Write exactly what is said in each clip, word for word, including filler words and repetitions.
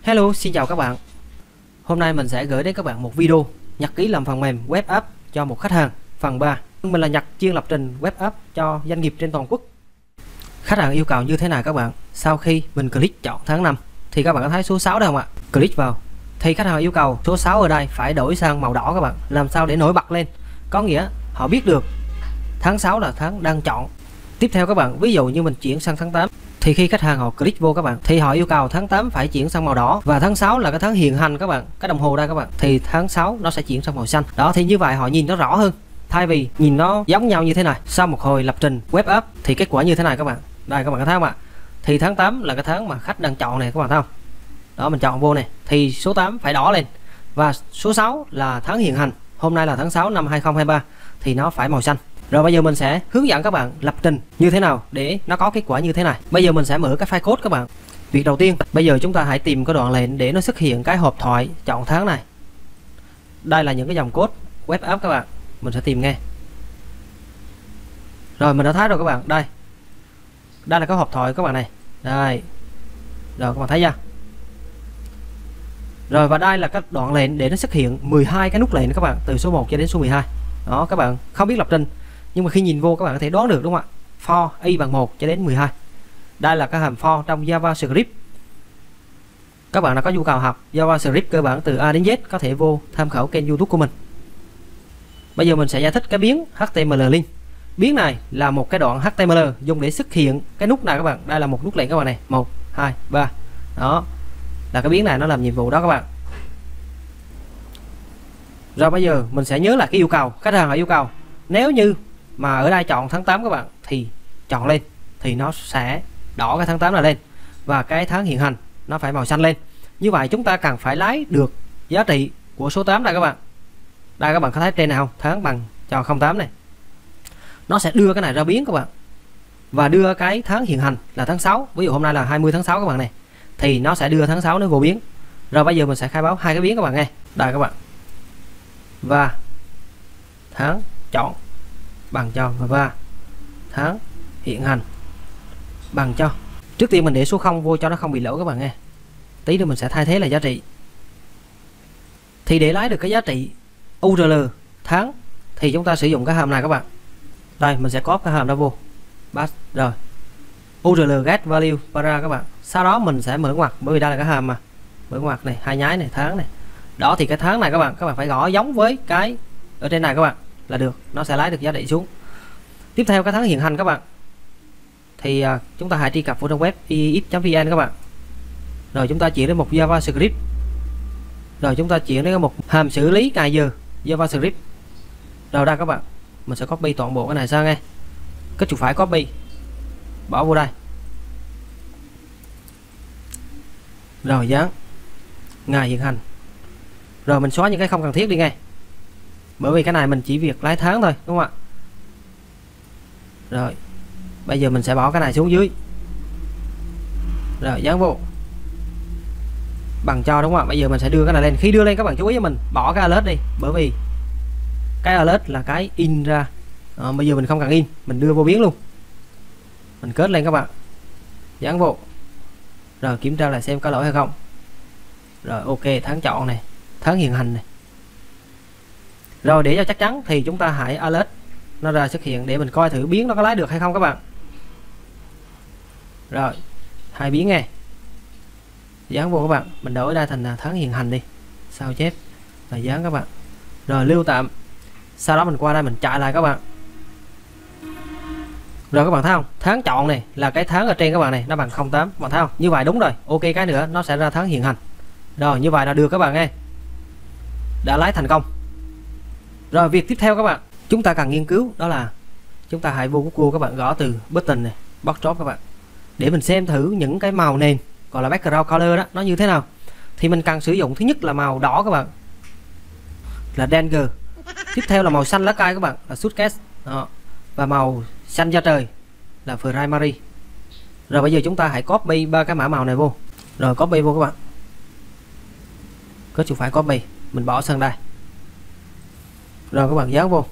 Hello, xin chào các bạn. Hôm nay mình sẽ gửi đến các bạn một video nhật ký làm phần mềm web app cho một khách hàng phần ba. Mình là Nhật, chuyên lập trình web app cho doanh nghiệp trên toàn quốc. Khách hàng yêu cầu như thế này các bạn. Sau khi mình click chọn tháng năm thì các bạn có thấy số sáu đây không ạ? Click vào thì khách hàng yêu cầu số sáu ở đây phải đổi sang màu đỏ các bạn. Làm sao để nổi bật lên? Có nghĩa họ biết được tháng sáu là tháng đang chọn. Tiếp theo các bạn, ví dụ như mình chuyển sang tháng tám thì khi khách hàng họ click vô các bạn thì họ yêu cầu tháng tám phải chuyển sang màu đỏ, và tháng sáu là cái tháng hiện hành các bạn, cái đồng hồ đây các bạn, thì tháng sáu nó sẽ chuyển sang màu xanh. Đó, thì như vậy họ nhìn nó rõ hơn, thay vì nhìn nó giống nhau như thế này. Sau một hồi lập trình web app thì kết quả như thế này các bạn. Đây các bạn có thấy không ạ? Thì tháng tám là cái tháng mà khách đang chọn này các bạn thấy không? Đó, mình chọn vô này thì số tám phải đỏ lên, và số sáu là tháng hiện hành, hôm nay là tháng sáu năm hai không hai ba thì nó phải màu xanh. Rồi bây giờ mình sẽ hướng dẫn các bạn lập trình như thế nào để nó có kết quả như thế này. Bây giờ mình sẽ mở cái file code các bạn. Việc đầu tiên, bây giờ chúng ta hãy tìm cái đoạn lệnh để nó xuất hiện cái hộp thoại chọn tháng này. Đây là những cái dòng code web app các bạn. Mình sẽ tìm nghe. Rồi mình đã thấy rồi các bạn. Đây. Đây là cái hộp thoại các bạn này. Đây. Rồi các bạn thấy chưa? Rồi và đây là cái đoạn lệnh để nó xuất hiện mười hai cái nút lệnh các bạn, từ số một cho đến số mười hai. Đó, các bạn không biết lập trình nhưng mà khi nhìn vô các bạn có thể đoán được đúng không ạ? For y bằng một cho đến mười hai. Đây là cái hàm for trong JavaScript. Các bạn nào có nhu cầu học JavaScript cơ bản từ A đến Z có thể vô tham khảo kênh YouTube của mình. Bây giờ mình sẽ giải thích cái biến hát tê em lờ link. Biến này là một cái đoạn hát tê em lờ dùng để xuất hiện cái nút này các bạn. Đây là một nút lệnh các bạn này, một, hai, ba. Đó. Là cái biến này nó làm nhiệm vụ đó các bạn. Rồi bây giờ mình sẽ nhớ lại cái yêu cầu. Khách hàng họ yêu cầu nếu như mà ở đây chọn tháng tám các bạn thì chọn lên thì nó sẽ đỏ cái tháng tám là lên, và cái tháng hiện hành nó phải màu xanh lên. Như vậy chúng ta cần phải lấy được giá trị của số tám này các bạn. Đây các bạn có thấy trên này không? Tháng bằng cho không tám này. Nó sẽ đưa cái này ra biến các bạn, và đưa cái tháng hiện hành là tháng sáu. Ví dụ hôm nay là hai mươi tháng sáu các bạn này, thì nó sẽ đưa tháng sáu nó vô biến. Rồi bây giờ mình sẽ khai báo hai cái biến các bạn nghe. Đây các bạn. Và tháng chọn bằng cho và, và tháng hiện hành bằng cho. Trước tiên mình để số không vô cho nó không bị lỗi các bạn nghe. Tí nữa mình sẽ thay thế là giá trị. Thì để lấy được cái giá trị u rờ lờ tháng thì chúng ta sử dụng cái hàm này các bạn. Đây mình sẽ copy cái hàm đó vô. Pass rồi. u rờ lờ get value para các bạn. Sau đó mình sẽ mở ngoặc, bởi vì đây là cái hàm mà. Mở ngoặc này, hai nháy này, tháng này. Đó, thì cái tháng này các bạn, các bạn phải gõ giống với cái ở trên này các bạn là được, nó sẽ lấy được giá trị xuống. Tiếp theo cái tháng hiện hành các bạn, thì à, chúng ta hãy truy cập vào trang web i i f chấm vn các bạn. Rồi chúng ta chuyển đến một JavaScript. Rồi chúng ta chuyển đến một hàm xử lý cài giờ JavaScript. Rồi đây các bạn, mình sẽ copy toàn bộ cái này sang nghe. Cái chuột phải copy, bỏ vô đây. Rồi dán ngày hiện hành. Rồi mình xóa những cái không cần thiết đi nghe, bởi vì cái này mình chỉ việc lấy tháng thôi đúng không ạ? Rồi bây giờ mình sẽ bỏ cái này xuống dưới. Rồi dán vô bằng cho đúng không ạ? Bây giờ mình sẽ đưa cái này lên. Khi đưa lên các bạn chú ý cho mình bỏ cái alert đi, bởi vì cái alert là cái in ra. À, bây giờ mình không cần in, mình đưa vô biến luôn. Mình kết lên các bạn, dán vô. Rồi kiểm tra lại xem có lỗi hay không. Rồi ok, tháng chọn này, tháng hiện hành này. Rồi để cho chắc chắn thì chúng ta hãy alert nó ra xuất hiện để mình coi thử biến nó có lấy được hay không các bạn. Rồi hai biến nghe, dán vô các bạn. Mình đổi đây thành tháng hiện hành đi, sao chép và dán các bạn. Rồi lưu tạm. Sau đó mình qua đây mình chạy lại các bạn. Rồi các bạn thấy không? Tháng chọn này là cái tháng ở trên các bạn này, nó bằng không tám. Các bạn thấy không? Như vậy đúng rồi. Ok, cái nữa nó sẽ ra tháng hiện hành. Rồi như vậy là được các bạn nghe. Đã lấy thành công. Rồi việc tiếp theo các bạn, chúng ta cần nghiên cứu đó là chúng ta hãy vô Google các bạn, gõ từ button này, backdrop các bạn, để mình xem thử những cái màu nền gọi là background color đó nó như thế nào. Thì mình cần sử dụng thứ nhất là màu đỏ các bạn, là Danger. Tiếp theo là màu xanh lá cây các bạn, là Suitcase. Đó. Và màu xanh da trời là Primary. Rồi bây giờ chúng ta hãy copy ba cái mã màu này vô. Rồi copy vô các bạn. Có chuột phải copy, mình bỏ sang đây. Rồi các bạn dán vô.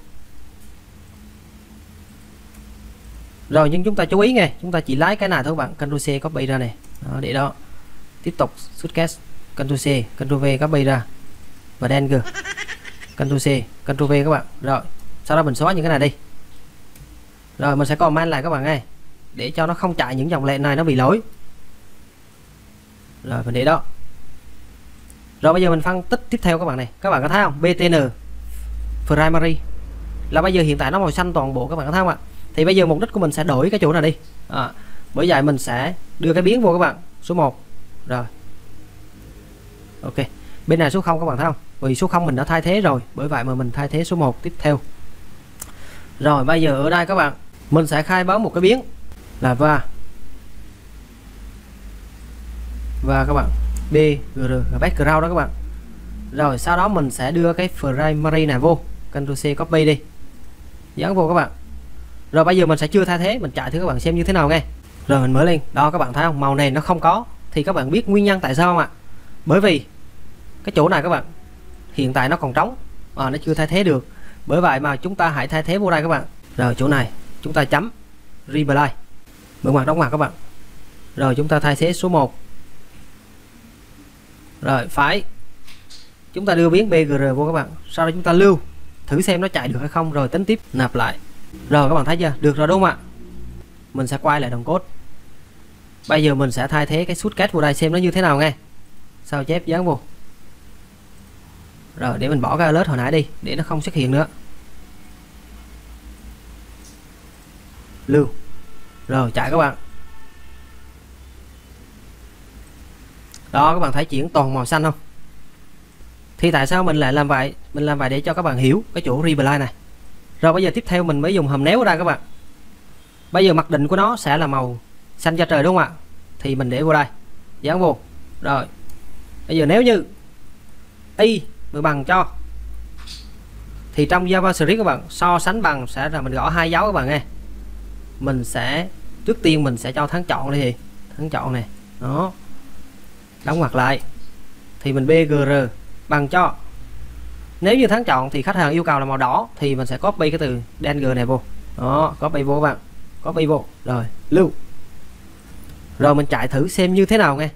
Rồi nhưng chúng ta chú ý nghe, chúng ta chỉ lấy cái này thôi các bạn, Ctrl C copy ra này. Đó, để đó. Tiếp tục Suitcase. Ctrl C, Ctrl V copy ra và đen kìa. Ctrl C, Ctrl V các bạn. Rồi, sau đó mình xóa những cái này đi. Rồi mình sẽ comment lại các bạn nghe, để cho nó không chạy những dòng lệnh này nó bị lỗi. Rồi mình để đó. Rồi bây giờ mình phân tích tiếp theo các bạn này. Các bạn có thấy không? bê tê en primary là bây giờ hiện tại nó màu xanh toàn bộ, các bạn có thấy không ạ? Thì bây giờ mục đích của mình sẽ đổi cái chỗ này đi. À, bởi vậy mình sẽ đưa cái biến vô các bạn, số một. Rồi. Ok. Bên này số không các bạn thấy không? Vì số không mình đã thay thế rồi, bởi vậy mà mình thay thế số một tiếp theo. Rồi bây giờ ở đây các bạn, mình sẽ khai báo một cái biến là va và các bạn bgr là background đó các bạn. Rồi sau đó mình sẽ đưa cái primary này vô, Ctrl C copy đi, dán vô các bạn. Rồi bây giờ mình sẽ chưa thay thế, mình chạy thử các bạn xem như thế nào nghe. Rồi mình mở lên, đó các bạn thấy không, màu này nó không có, thì các bạn biết nguyên nhân tại sao không ạ? Bởi vì cái chỗ này các bạn hiện tại nó còn trống, à, nó chưa thay thế được, bởi vậy mà chúng ta hãy thay thế vô đây các bạn. Rồi chỗ này chúng ta chấm reply, mở ngoặc đóng ngoặc các bạn. Rồi chúng ta thay thế số một. Rồi phải chúng ta đưa biến bgr vô các bạn, sau đó chúng ta lưu thử xem nó chạy được hay không, rồi tính tiếp nạp lại. Rồi các bạn thấy chưa, được rồi đúng không ạ? Mình sẽ quay lại đồng code. Bây giờ mình sẽ thay thế cái shortcut vô đây xem nó như thế nào nghe. Sao chép dán vô. Rồi để mình bỏ cái alert hồi nãy đi, để nó không xuất hiện nữa. Lưu. Rồi chạy các bạn. Đó các bạn thấy chuyển toàn màu xanh không? Thì tại sao mình lại làm vậy? Mình làm vậy để cho các bạn hiểu cái chỗ reply này. Rồi bây giờ tiếp theo mình mới dùng hòm nếu ở đây các bạn. Bây giờ mặc định của nó sẽ là màu xanh da trời đúng không ạ? Thì mình để vô đây, dán vô. Rồi bây giờ nếu như y bằng cho, thì trong JavaScript các bạn so sánh bằng sẽ là mình gõ hai dấu các bạn nghe. Mình sẽ trước tiên mình sẽ cho tháng chọn đi, tháng chọn này đó, đóng ngoặc lại, thì mình bgr bằng cho, nếu như tháng chọn thì khách hàng yêu cầu là màu đỏ, thì mình sẽ copy cái từ deng này vô đó, copy vô các bạn, copy vô rồi lưu. Rồi mình chạy thử xem như thế nào nghe.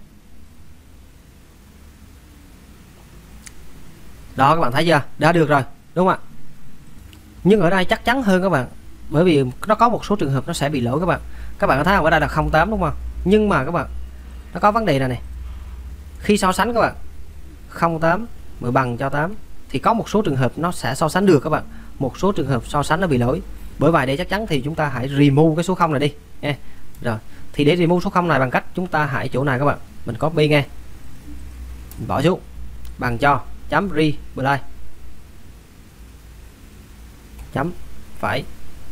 Đó các bạn thấy chưa, đã được rồi đúng không ạ? Nhưng ở đây chắc chắn hơn các bạn, bởi vì nó có một số trường hợp nó sẽ bị lỗi các bạn. Các bạn có thấy không, ở đây là không tám đúng không? Nhưng mà các bạn nó có vấn đề này này, khi so sánh các bạn không tám mà bằng cho tám thì có một số trường hợp nó sẽ so sánh được các bạn, một số trường hợp so sánh nó bị lỗi. Bởi vậy để chắc chắn thì chúng ta hãy remove cái số không này đi nghe. Rồi thì để remove số không này bằng cách chúng ta hãy chỗ này các bạn, mình copy nghe, mình bỏ xuống bằng cho chấm reply chấm phải.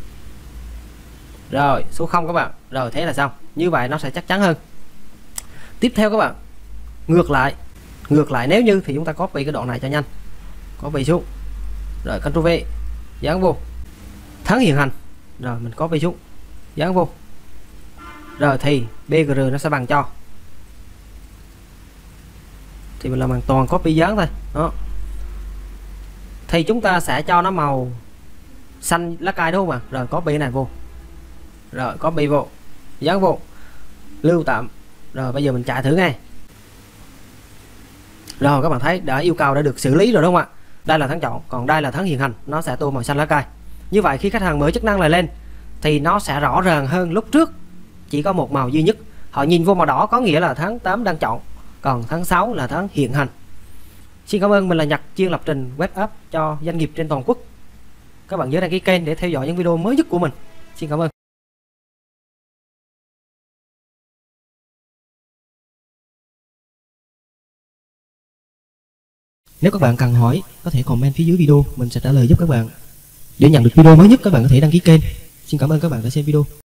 Rồi số không các bạn, rồi thế là xong. Như vậy nó sẽ chắc chắn hơn. Tiếp theo các bạn, ngược lại ngược lại nếu như thì chúng ta copy cái đoạn này cho nhanh, copy xuống, rồi Ctrl V dán vô tháng hiện hành, rồi mình copy xuống dán vô, rồi thì bgr nó sẽ bằng cho, thì mình làm hoàn toàn copy dán thôi đó. Thì chúng ta sẽ cho nó màu xanh lá cây đúng không ạ? Rồi copy cái này vô, rồi copy vô dán vô, lưu tạm. Rồi bây giờ mình chạy thử ngay. Rồi các bạn thấy đã yêu cầu đã được xử lý rồi đúng không ạ? Đây là tháng chọn, còn đây là tháng hiện hành, nó sẽ tô màu xanh lá cây. Như vậy khi khách hàng mở chức năng này lên thì nó sẽ rõ ràng hơn lúc trước chỉ có một màu duy nhất. Họ nhìn vô màu đỏ có nghĩa là tháng tám đang chọn, còn tháng sáu là tháng hiện hành. Xin cảm ơn, mình là Nhật, chuyên lập trình web app cho doanh nghiệp trên toàn quốc. Các bạn nhớ đăng ký kênh để theo dõi những video mới nhất của mình. Xin cảm ơn. Nếu các bạn cần hỏi, có thể comment phía dưới video, mình sẽ trả lời giúp các bạn. Để nhận được video mới nhất, các bạn có thể đăng ký kênh. Xin cảm ơn các bạn đã xem video.